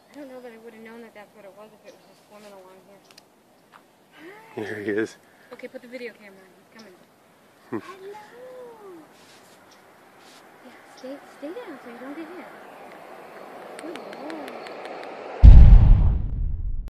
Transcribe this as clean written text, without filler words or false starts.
I don't know that I would have known that that's what it was if it was just swimming along here. Here he is. Okay, put the video camera on. He's coming. Hello. Yeah, stay down so you don't get hit.